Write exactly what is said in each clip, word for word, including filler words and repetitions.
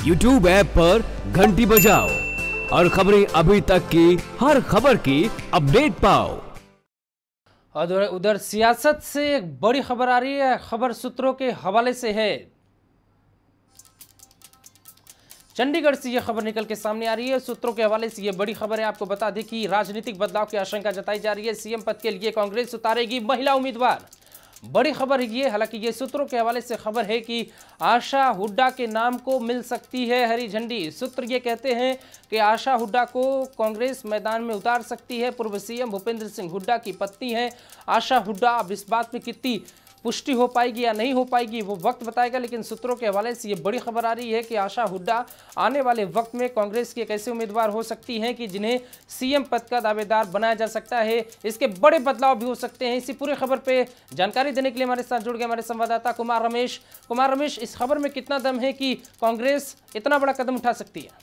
YouTube app पर घंटी बजाओ और खबरें अभी तक की हर खबर की अपडेट पाओ। और उधर सियासत से एक बड़ी खबर आ रही है, खबर सूत्रों के हवाले से है। चंडीगढ़ से यह खबर निकल के सामने आ रही है, सूत्रों के हवाले से यह बड़ी खबर है। आपको बता दें कि राजनीतिक बदलाव की आशंका जताई जा रही है। सीएम पद के लिए कांग्रेस उतारेगी महिला उम्मीदवार। बड़ी खबर ये, हालांकि ये सूत्रों के हवाले से खबर है कि आशा हुड्डा के नाम को मिल सकती है हरी झंडी। सूत्र ये कहते हैं कि आशा हुड्डा को कांग्रेस मैदान में उतार सकती है। पूर्व सीएम भूपेंद्र सिंह हुड्डा की पत्नी है आशा हुड्डा। अब इस बात में कितनी पुष्टि हो पाएगी या नहीं हो पाएगी वो वक्त बताएगा, लेकिन सूत्रों के हवाले से ये बड़ी खबर आ रही है कि आशा हुड्डा आने वाले वक्त में कांग्रेस के एक ऐसे उम्मीदवार हो सकती हैं कि जिन्हें सीएम पद का दावेदार बनाया जा सकता है। इसके बड़े बदलाव भी हो सकते हैं। इसी पूरी खबर पे जानकारी देने के लिए हमारे साथ जुड़ गए हमारे संवाददाता कुमार रमेश। कुमार रमेश, इस खबर में कितना दम है कि कांग्रेस इतना बड़ा कदम उठा सकती है?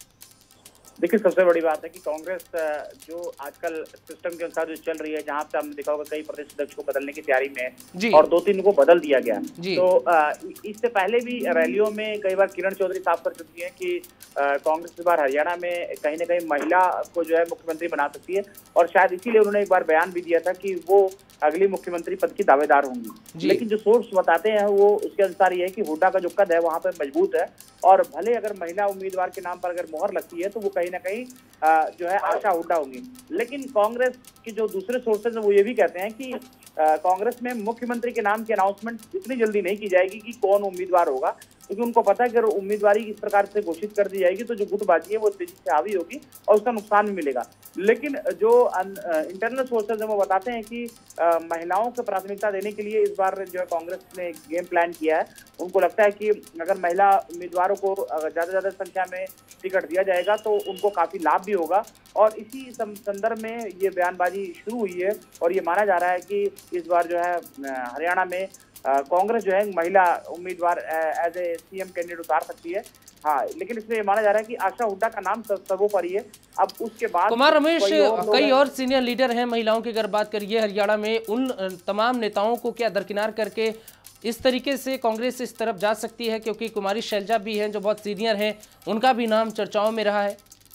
देखिए, सबसे बड़ी बात है कि कांग्रेस जो आजकल सिस्टम के अनुसार जो चल रही है, जहां पे हमने देखा होगा कई प्रदेश अध्यक्ष को बदलने की तैयारी में है और दो तीन को बदल दिया गया। तो इससे पहले भी रैलियों में कई बार किरण चौधरी साफ कर चुकी है कि कांग्रेस इस बार हरियाणा में कहीं ना कहीं महिला को जो है मुख्यमंत्री बना सकती है, और शायद इसीलिए उन्होंने एक बार बयान भी दिया था कि वो अगली मुख्यमंत्री पद की दावेदार होंगी। लेकिन जो सोर्स बताते हैं वो उसके अनुसार ये है कि हुड्डा का जो कद है वहां पर मजबूत है, और भले अगर महिला उम्मीदवार के नाम पर अगर मोहर लगती है तो वो कहीं ना कहीं जो है आशा हुड्डा होंगी। लेकिन कांग्रेस के जो दूसरे सोर्सेज हैं वो ये भी कहते हैं कि कांग्रेस में मुख्यमंत्री के नाम की अनाउंसमेंट इतनी जल्दी नहीं की जाएगी कि कौन उम्मीदवार होगा, क्योंकि उनको पता है कि अगर उम्मीदवारी इस प्रकार से घोषित कर दी जाएगी तो जो गुटबाजी है वो तेजी से हावी होगी और उसका नुकसान भी मिलेगा। लेकिन जो इंटरनल सोर्सेज हैं वो बताते हैं कि आ, महिलाओं को प्राथमिकता देने के लिए इस बार जो है कांग्रेस ने गेम प्लान किया है। उनको लगता है कि अगर महिला उम्मीदवारों को ज्यादा से ज्यादा संख्या में टिकट दिया जाएगा तो उनको काफी लाभ भी होगा, और इसी संदर्भ में ये बयानबाजी शुरू हुई है। और ये माना जा रहा है कि इस बार जो है हरियाणा में कांग्रेस जो है महिला उम्मीदवार एज ए सीएम कैंडिडेट उतार सकती है। हाँ, लेकिन इसमें ये माना जा रहा है कि आशा हुड्डा का नाम सर्वोपरि है। अब उसके बाद कुमार रमेश, कई और सीनियर लीडर हैं महिलाओं की अगर बात करिए हरियाणा में, उन तमाम नेताओं को क्या दरकिनार करके इस तरीके से कांग्रेस इस तरफ जा सकती है? क्योंकि कुमारी शैलजा भी हैं जो बहुत सीनियर हैं, उनका भी नाम चर्चाओं में रहा है।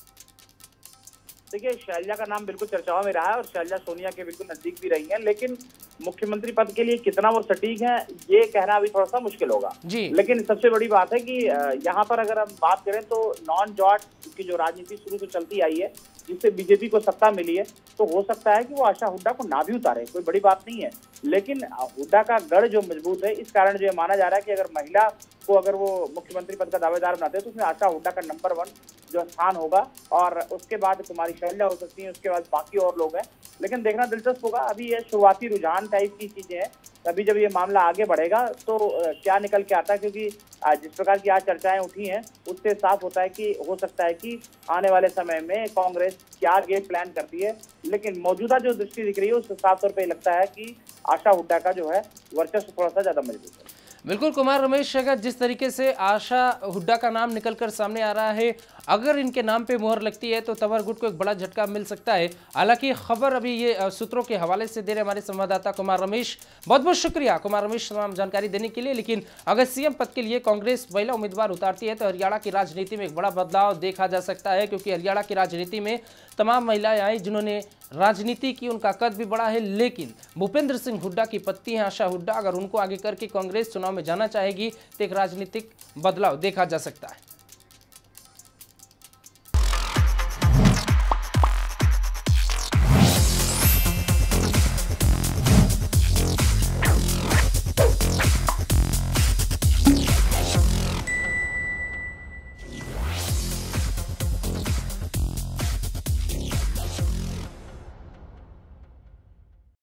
देखिए, शैलजा का नाम बिल्कुल चर्चाओं में रहा है और शैलजा सोनिया के बिल्कुल नजदीक भी रही है, लेकिन मुख्यमंत्री पद के लिए कितना वो सटीक है ये कहना अभी थोड़ा सा मुश्किल होगा जी। लेकिन सबसे बड़ी बात है कि यहाँ पर अगर हम बात करें तो नॉन जॉट की जो राजनीति शुरू से चलती आई है, जिससे बीजेपी को सत्ता मिली है, तो हो सकता है कि वो आशा हुड्डा को ना भी उतारे, कोई बड़ी बात नहीं है। लेकिन हुड्डा का गढ़ जो मजबूत है, इस कारण जो माना जा रहा है कि अगर महिला को अगर वो मुख्यमंत्री पद का दावेदार बनाते हैं तो उसमें आशा हुड्डा का नंबर वन जो स्थान होगा, और उसके बाद कुमारी शैलजा हो सकती है, उसके बाद बाकी और लोग हैं। लेकिन देखना दिलचस्प होगा, अभी ये शुरुआती रुझान टाइप की चीजें हैं। अभी जब ये मामला आगे बढ़ेगा तो क्या निकल के आता है, क्योंकि जिस प्रकार की आज चर्चाएं उठी हैं उससे साफ होता है कि हो सकता है कि आने वाले समय में कांग्रेस क्या गेम प्लान करती है। लेकिन मौजूदा जो दृष्टि दिख रही है उससे साफ तौर पर लगता है कि आशा हुड्डा का जो है वर्चस्व थोड़ा सा ज्यादा मजबूत है। बिल्कुल कुमार रमेश, अगर जिस तरीके से आशा हुड्डा का नाम निकलकर सामने आ रहा है, अगर इनके नाम पे मोहर लगती है तो तंवर गुट को एक बड़ा झटका मिल सकता है। हालांकि खबर अभी ये सूत्रों के हवाले से दे रहे हमारे संवाददाता कुमार रमेश। बहुत बहुत शुक्रिया कुमार रमेश तमाम जानकारी देने के लिए। लेकिन अगर सीएम पद के लिए कांग्रेस महिला उम्मीदवार उतारती है तो हरियाणा की राजनीति में एक बड़ा बदलाव देखा जा सकता है, क्योंकि हरियाणा की राजनीति में तमाम महिलाएं आई जिन्होंने राजनीति की, उनका कद भी बड़ा है। लेकिन भूपेंद्र सिंह हुड्डा की पत्नी है आशा हुड्डा, अगर उनको आगे करके कांग्रेस चुनाव में जाना चाहेगी तो एक राजनीतिक बदलाव देखा जा सकता है।